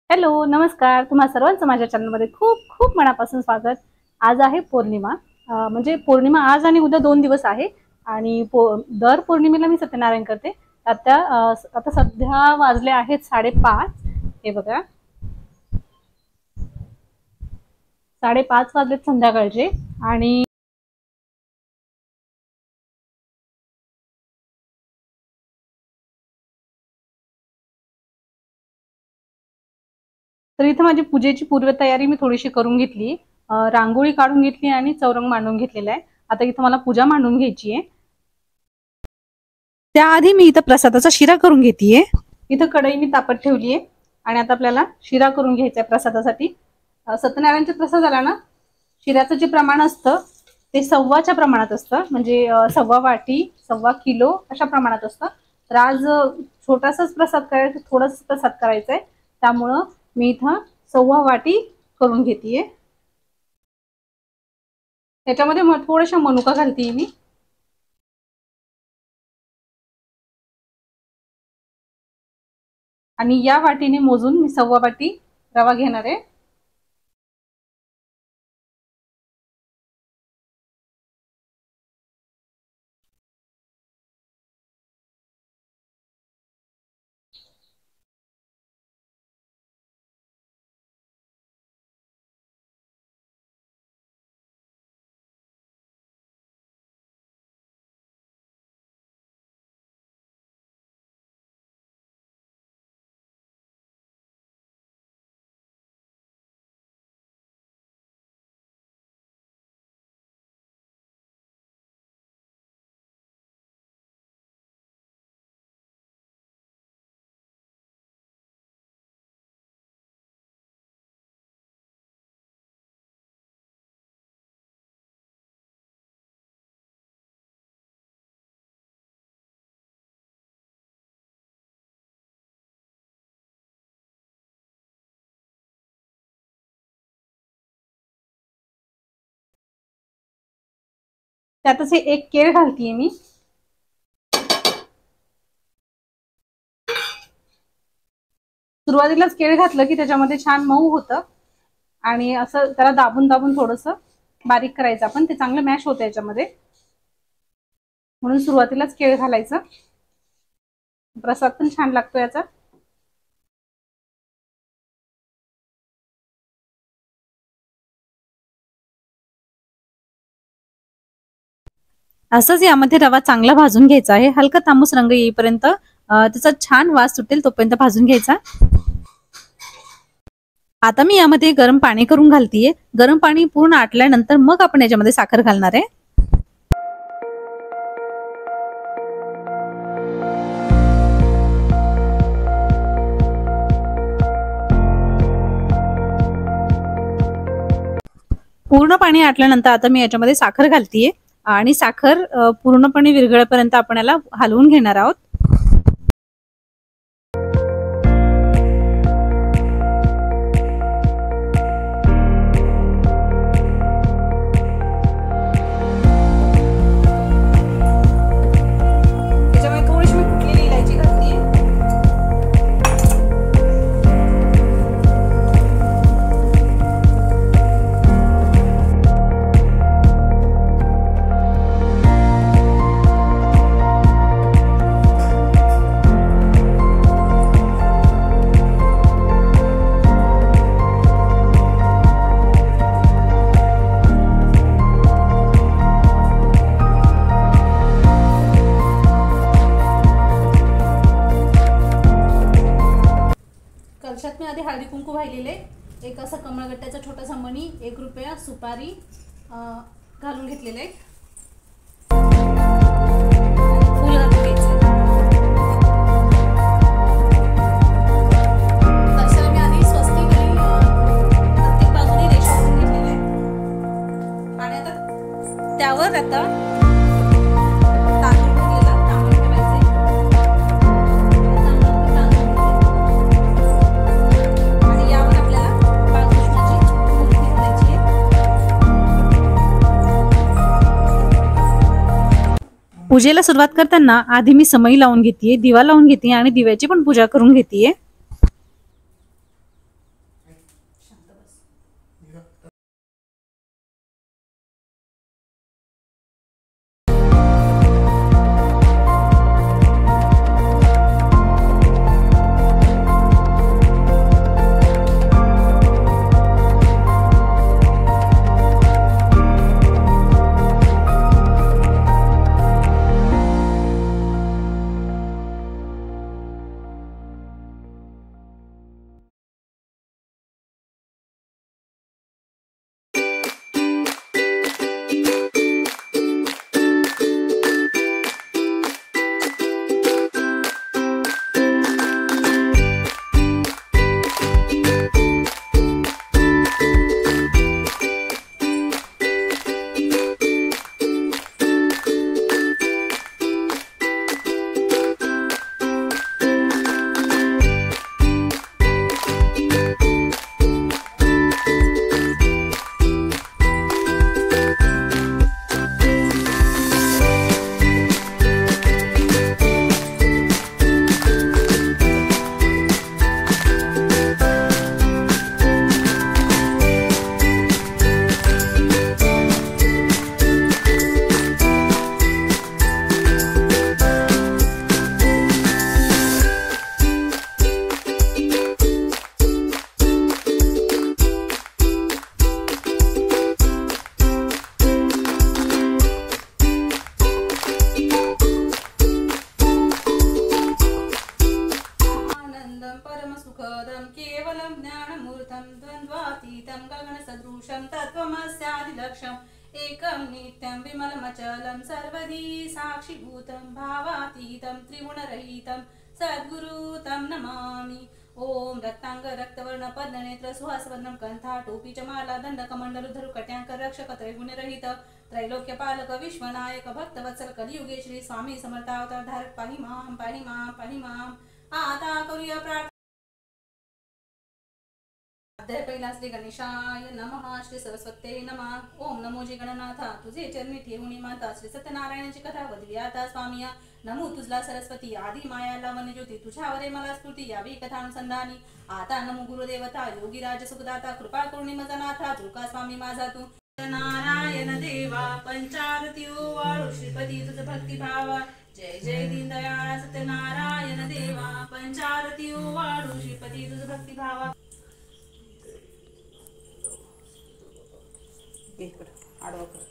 Hello, नमस्कार. तुम्हा सर्वांचं माझ्या चॅनलमध्ये खूप खूप मनापासून स्वागत. आज आहे पौर्णिमा. म्हणजे पौर्णिमा आज आणि उद्या 2 दिवस आहे आणि दर पौर्णिमेला मी सत्यनारायण करते. आता सध्या वाजले आहेत 5:30. हे बघा, 5:30 वाजलेत संध्याकाळचे. आणि तर इथं माझी पूजेची पूर्वतयारी मी थोडीशी करून घेतली. रांगोळी काढून घेतली आणि चौरंग मांडून घेतलेला आहे. आता इथं मला पूजा मांडून घ्यायची आहे. त्याआधी मी इथं प्रसादाचा शिरा करून घेतेय. इथं कढई मी तापत ठेवली आहे आणि आता आपल्याला शिरा करून घ्यायचा आहे प्रसादासाठी. सत्यनारायणच्या प्रसादाला ना शिऱ्याचं जे प्रमाण असतं ते 1.25च्या प्रमाणात असतं. म्हणजे 1.25 वाटी 1.25 किलो अशा प्रमाणात असतं. तर आज छोटासाच प्रसाद करायचा, थोडासा प्रसाद करायचा आहे, त्यामुळं मी इथं 1.25 वाटी करून घेतेय. त्याच्यामध्ये थोड्याशा मनुका घालते मी. आणि या वाटीने मोजून मी 1.25 वाटी रवा घेणार आहे. त्यातच हे 1 केळ घालतीये मी. सुरुवातीलाच केळ घातलं की त्याच्यामध्ये छान मऊ होतं आणि असं त्याला दाबून दाबून थोडंसं बारीक करायचं आपण, ते चांगलं मॅश होतं याच्यामध्ये. म्हणून सुरुवातीलाच केळ घालायचं. प्रसाद पण छान लागतो याचा. असंच यामध्ये रवा चांगला भाजून घ्यायचा आहे. हलका तांबूस रंग येईपर्यंत त्याचा छान वास सुटेल तोपर्यंत भाजून घ्यायचा. आता मी यामध्ये गरम पाणी करून घालतीये. गरम पाणी पूर्ण आटल्यानंतर मग आपण याच्यामध्ये साखर घालणार आहे. पूर्ण पाणी आटल्यानंतर आता मी याच्यामध्ये साखर घालतीये आणि साखर पूर्णपणे विरघळेपर्यंत आपण याला हलवून घेणार आहोत. त्याच्यामध्ये थोडीशी मी कुटलेली इलायची घालतीये. कलशात मी आधी हळदी कुंकू वाहिलेले, एक असा कमळगट्ट्याचा छोटासा मणी, 1 रुपया सुपारी घालून घेतलेले. फुल घालून घ्यायचे. कलशाला मी आधी स्वस्तिक आणि प्रत्येक बाजूने रेषा करून घेतलेल्या आहे. आणि आता त्यावर आता पूजेला सुरुवात करताना आधी मी समई लावून घेतेय, दिवा लावून घेते आणि दिव्याची पण पूजा करून घेतेय. सुखदं केवलं ज्ञानमूर्तं द्वन्द्वातीतं गगनसदृशं तत्त्वमस्यादिलक्ष्यम् एकं नित्यं विमलमचलं सर्वदी साक्षिभूतं भावातीतं त्रिगुणरहितं सद्गुरु तं नमामि। ओम रक्तांग रक्तवर्ण पद्मनेत्र सुहासवर्णं कंठा टोपी च माला दंडकमंडलुधरु कट्यांक रक्षक त्रैगुणरहित त्रैलोक्यपालक विश्वनायक भक्तवत्सल कलियुगे श्री स्वामी समर्थावतार धारक पाहि मां पाहि मां पाहि मां। आता करूया प्रार्थना। अध्याय पहिला श्री गणेशाय नमः श्री सरस्वते नमः। ओम नमो जी गणनाथा तुझे चरणी ठेवणी माता श्री सत्यनारायणाची कथा वदवी आता स्वामिया। नमो तुझला सरस्वती आदि माया लावण्य ज्योती तुझ्यावरे मला स्फूर्ती यावी कथा अनुसंधानी। आता नमो गुरुदेवता योगीराज सुखदाता कृपा करुणी मज नाथा झुका स्वामी माझा तू। नारायण देवा पंचारती ओवाळू श्रीपती तुझ भक्ती भावा जय जय दीनदयाळ सत्यनारायण देवा पंचारती ओवाळू श्रीपती तुझ भक्ती भावा। आडवा कर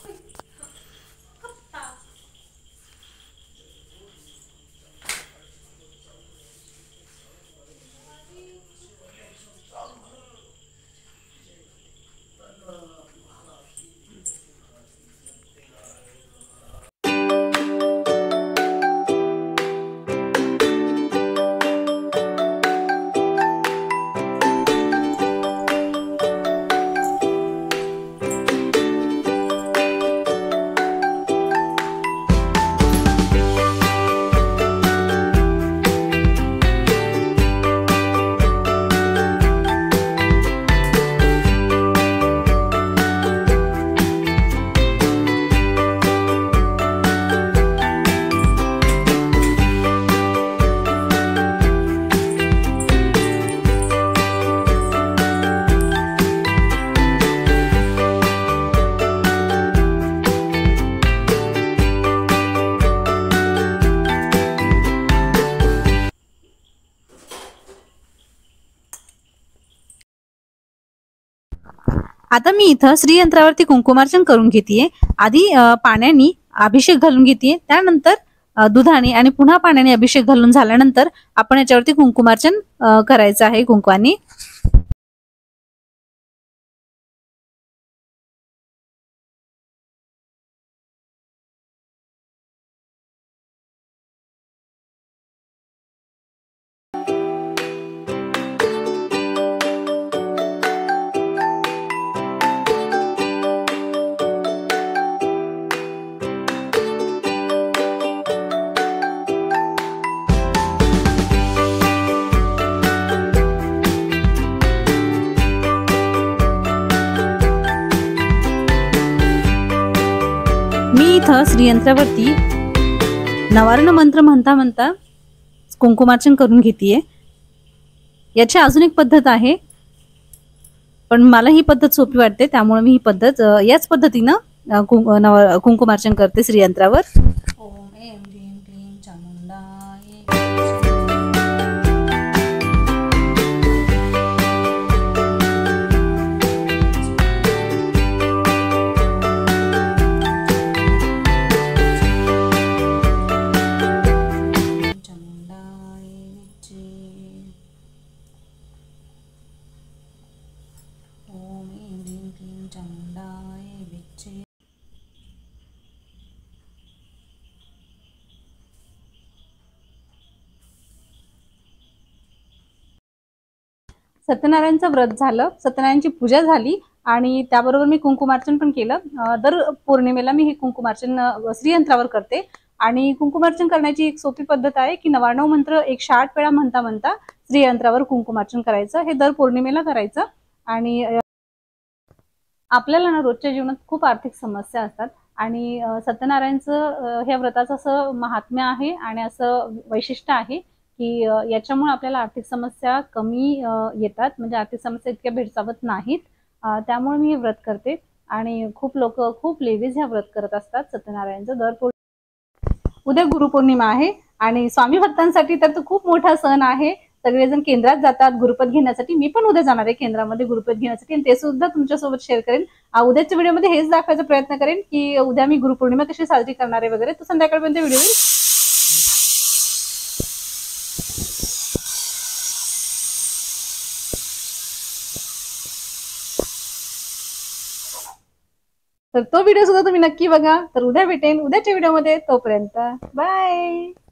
आता मी इथं श्रीयंत्रावरती कुंकुमार्चन करून घेतेय। आधी पाण्याने अभिषेक घालून घेतेय, त्यानंतर दुधाने आणि पुन्हा पाण्याने अभिषेक घालून झाल्यानंतर आपण याच्यावरती कुंकुमार्चन करायचं आहे कुंकवाने। मी इथं श्रीयंत्रावरती नवारण मंत्र म्हणता म्हणता कुंकुमार्चन करून घेतेय। याची अजून एक पद्धत आहे, पण मला ही पद्धत सोपी वाटते, त्यामुळे मी ही पद्धत याच पद्धतीनं कुंकुमार्चन करते श्रीयंत्रावर। ओम ऐं ह्रीं क्लीं चामुंडाय सत्यनारायणचं व्रत झालं, सत्यनारायणची पूजा झाली आणि त्याबरोबर मी कुंकुमार्चन पण केलं। दर पौर्णिमेला मी हे कुंकुमार्चन श्रीयंत्रावर करते आणि कुंकुमार्चन करण्याची एक सोपी पद्धत आहे की 99 मंत्र 108 वेळा म्हणता म्हणता श्रीयंत्रावर कुंकुमार्चन करायचं। हे दर पौर्णिमेला करायचं। आणि आपल्याला ना रोजच्या जीवनात खूप आर्थिक समस्या असतात आणि सत्यनारायणचं ह्या व्रताचं असं महात्म्य आहे आणि असं वैशिष्ट्य आहे की याच्यामुळे आपल्याला आर्थिक समस्या कमी येतात, म्हणजे आर्थिक समस्या इतक्या भेडसावत नाहीत। त्यामुळे मी हे व्रत करते आणि खूप लोक, खूप लेडीज ह्या व्रत करत असतात सत्यनारायणचं। उद्या गुरुपौर्णिमा आहे आणि स्वामी भक्तांसाठी तर तो खूप मोठा सण आहे। सगळेजण केंद्रात जातात गुरुपद घेण्यासाठी। मी पण उद्या जाणार आहे केंद्रामध्ये गुरुपद घेण्यासाठी आणि ते सुद्धा तुमच्यासोबत शेअर करेन। उद्याच्या व्हिडिओमध्ये हेच दाखवायचा प्रयत्न करेन की उद्या मी गुरुपौर्णिमा कशी साजरी करणार आहे वगैरे। तो संध्याकाळपर्यंत व्हिडिओ येईल। तर तो व्हिडिओ सुद्धा तुम्ही नक्की बघा. तर उद्या भेटेन उद्याच्या व्हिडिओमध्ये. तोपर्यंत बाय.